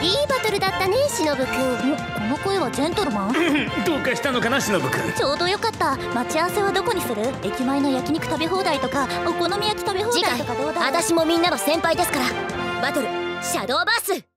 いいバトルだったね、しのぶくん。 この声はジェントルマンどうかしたのかな、しのぶくん。 ちょうどよかった。待ち合わせはどこにする？駅前の焼肉食べ放題とかお好み焼き食べ放題とかどうだろう？ 私もみんなの先輩ですから。バトルシャドーバース。